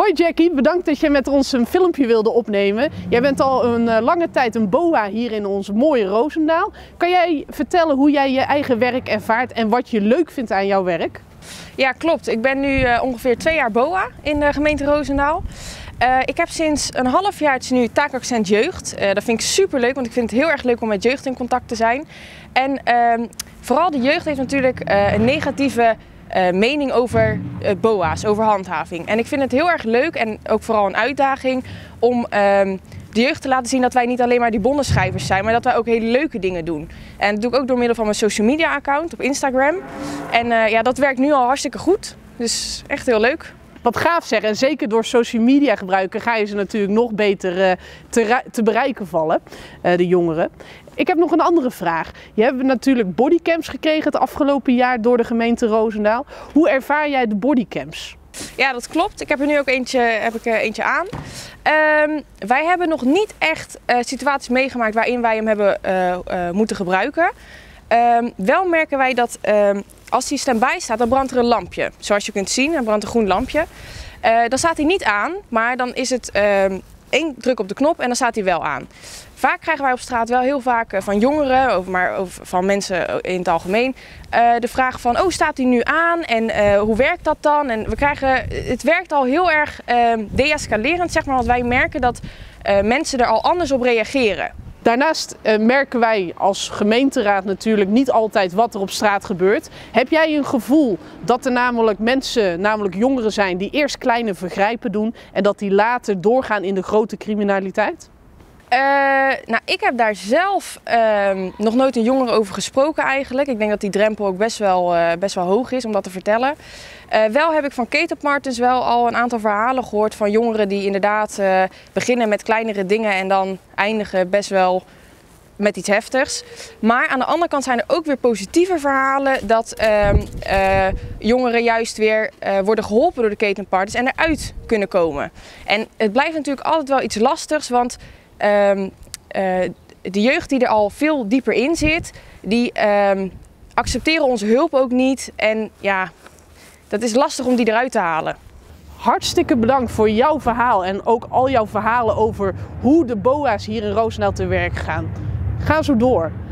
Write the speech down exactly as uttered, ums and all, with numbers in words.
Hoi Jackie, bedankt dat je met ons een filmpje wilde opnemen. Jij bent al een uh, lange tijd een boa hier in ons mooie Roosendaal. Kan jij vertellen hoe jij je eigen werk ervaart en wat je leuk vindt aan jouw werk? Ja, klopt. Ik ben nu uh, ongeveer twee jaar boa in de gemeente Roosendaal. Uh, ik heb sinds een half jaar nu taakaccent jeugd. Uh, dat vind ik super leuk, want ik vind het heel erg leuk om met jeugd in contact te zijn. En uh, vooral de jeugd heeft natuurlijk uh, een negatieve uh, mening over uh, boa's, over handhaving. En ik vind het heel erg leuk en ook vooral een uitdaging om uh, de jeugd te laten zien dat wij niet alleen maar die bondenschrijvers zijn, maar dat wij ook hele leuke dingen doen. En dat doe ik ook door middel van mijn social media account op Instagram. En uh, ja, dat werkt nu al hartstikke goed. Dus echt heel leuk. Wat gaaf zeg, en zeker door social media gebruiken ga je ze natuurlijk nog beter uh, te, te bereiken vallen, uh, de jongeren. Ik heb nog een andere vraag. Je hebt natuurlijk bodycams gekregen het afgelopen jaar door de gemeente Roosendaal. Hoe ervaar jij de bodycams? Ja, dat klopt. Ik heb er nu ook eentje, heb ik, uh, eentje aan. Um, wij hebben nog niet echt uh, situaties meegemaakt waarin wij hem hebben uh, uh, moeten gebruiken. Um, wel merken wij dat um, als hij stand-by staat, dan brandt er een lampje. Zoals je kunt zien, dan brandt een groen lampje. Uh, dan staat hij niet aan, maar dan is het uh, één druk op de knop en dan staat hij wel aan. Vaak krijgen wij op straat wel heel vaak uh, van jongeren, maar ook van mensen in het algemeen, uh, de vraag van, oh, staat hij nu aan en uh, hoe werkt dat dan? En we krijgen, het werkt al heel erg uh, de-escalerend, zeg maar, want wij merken dat uh, mensen er al anders op reageren. Daarnaast uh, merken wij als gemeenteraad natuurlijk niet altijd wat er op straat gebeurt. Heb jij een gevoel dat er namelijk mensen, namelijk jongeren zijn die eerst kleine vergrijpen doen en dat die later doorgaan in de grote criminaliteit? Uh, nou, ik heb daar zelf uh, nog nooit een jongere over gesproken eigenlijk. Ik denk dat die drempel ook best wel, uh, best wel hoog is om dat te vertellen. Uh, wel heb ik van ketenpartners wel al een aantal verhalen gehoord van jongeren die inderdaad uh, beginnen met kleinere dingen en dan eindigen best wel met iets heftigs. Maar aan de andere kant zijn er ook weer positieve verhalen dat uh, uh, jongeren juist weer uh, worden geholpen door de ketenpartners en eruit kunnen komen. En het blijft natuurlijk altijd wel iets lastigs, want uh, uh, de jeugd die er al veel dieper in zit, die uh, accepteren onze hulp ook niet. En ja, dat is lastig om die eruit te halen. Hartstikke bedankt voor jouw verhaal en ook al jouw verhalen over hoe de boa's hier in Roosendaal te werk gaan. Ga zo door.